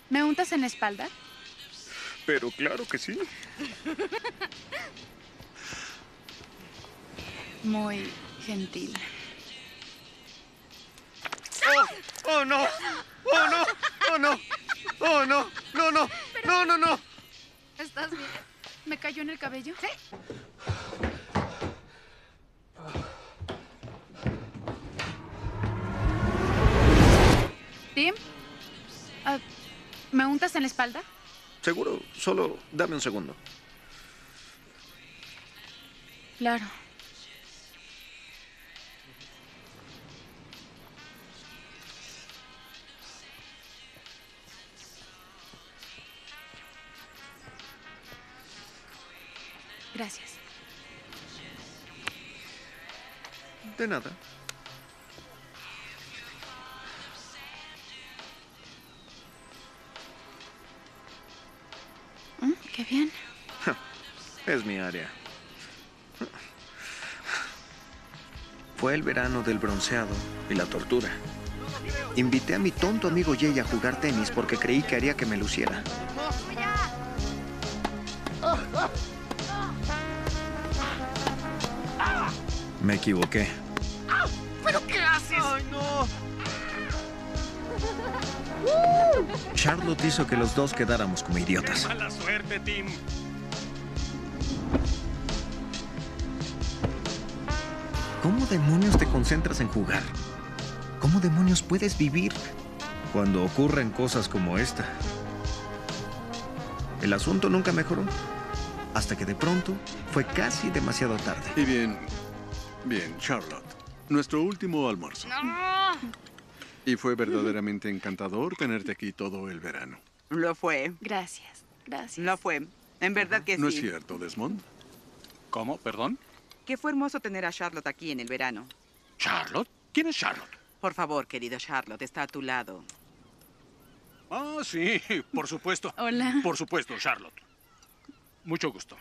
¿Me untas en la espalda? Pero claro que sí. Muy gentil. ¡Oh! ¡Oh, no! ¡Oh, no! ¡Oh, no! ¡Oh, no! ¡No, no! ¡No, no, no! ¿Estás bien? ¿Me cayó en el cabello? Sí. ¿Tim? Ah, ¿me untas en la espalda? Seguro, solo dame un segundo. Claro. Gracias. De nada. Qué bien. Es mi área. Fue el verano del bronceado y la tortura. Invité a mi tonto amigo Jay a jugar tenis porque creí que haría que me luciera. Me equivoqué. ¿Pero qué haces? ¡Ay, no! Charlotte hizo que los dos quedáramos como idiotas. ¡Mala suerte, Tim! ¿Cómo demonios te concentras en jugar? ¿Cómo demonios puedes vivir cuando ocurren cosas como esta? El asunto nunca mejoró, hasta que de pronto fue casi demasiado tarde. Y bien, Charlotte. Nuestro último almuerzo. ¡No! Y fue verdaderamente encantador tenerte aquí todo el verano. Lo fue. Gracias, gracias. Lo fue. En verdad que sí. ¿No es cierto, Desmond? ¿Cómo? ¿Perdón? Que fue hermoso tener a Charlotte aquí en el verano. ¿Charlotte? ¿Quién es Charlotte? Por favor, querido Charlotte, está a tu lado. Ah, sí, por supuesto. Hola. Por supuesto, Charlotte. Mucho gusto.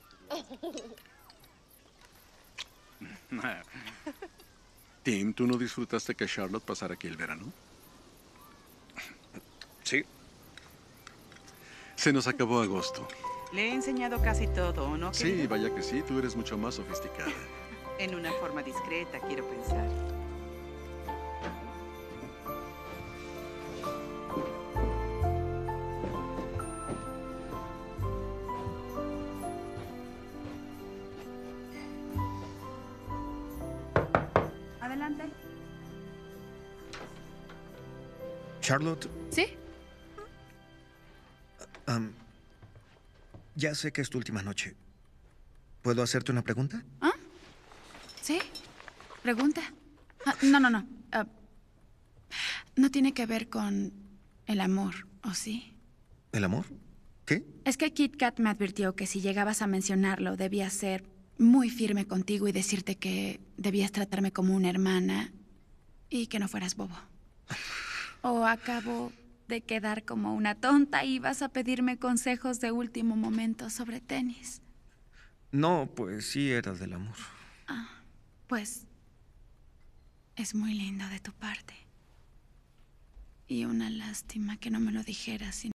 Tim, ¿tú no disfrutaste que Charlotte pasara aquí el verano? Sí. Se nos acabó agosto. Le he enseñado casi todo, ¿no, Sí, querido? vaya que sí, tú eres mucho más sofisticada. En una forma discreta, quiero pensar. Adelante. Charlotte, ¿Sí? ya sé que es tu última noche. ¿Puedo hacerte una pregunta? ¿Ah? ¿Sí? Pregunta. No. No tiene que ver con el amor, ¿o sí? ¿El amor? ¿Qué? Es que Kit Kat me advirtió que si llegabas a mencionarlo, debía ser muy firme contigo y decirte que debías tratarme como una hermana y que no fueras bobo. O acabo de quedar como una tonta y vas a pedirme consejos de último momento sobre tenis. No, pues sí era del amor. Pues es muy lindo de tu parte. Y una lástima que no me lo dijeras.